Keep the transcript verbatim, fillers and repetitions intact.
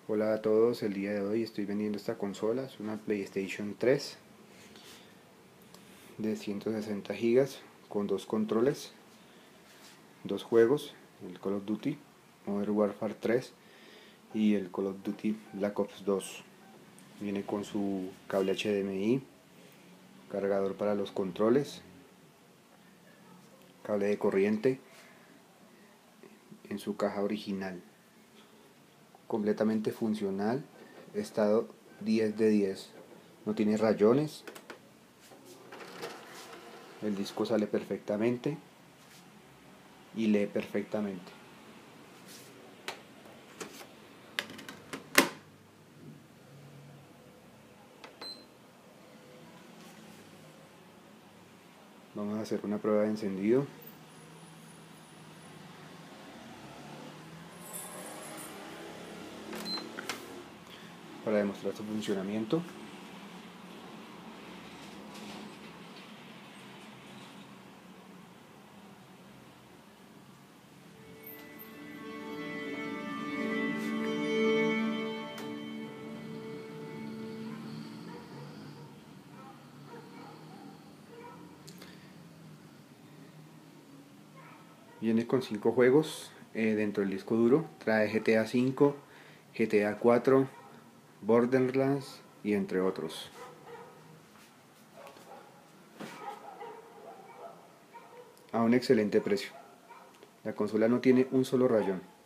Hola a todos, el día de hoy estoy vendiendo esta consola, es una PlayStation tres de ciento sesenta gigas con dos controles, dos juegos, el Call of Duty Modern Warfare tres y el Call of Duty Black Ops dos. Viene con su cable H D M I, cargador para los controles, cable de corriente en su caja original. Completamente funcional, estado diez de diez, no tiene rayones, el disco sale perfectamente y lee perfectamente. Vamos a hacer una prueba de encendido. Para demostrar su funcionamiento. Viene con cinco juegos eh, dentro del disco duro. Trae G T A cinco, G T A cuatro, Borderlands y entre otros. A un excelente precio. La consola no tiene un solo rayón.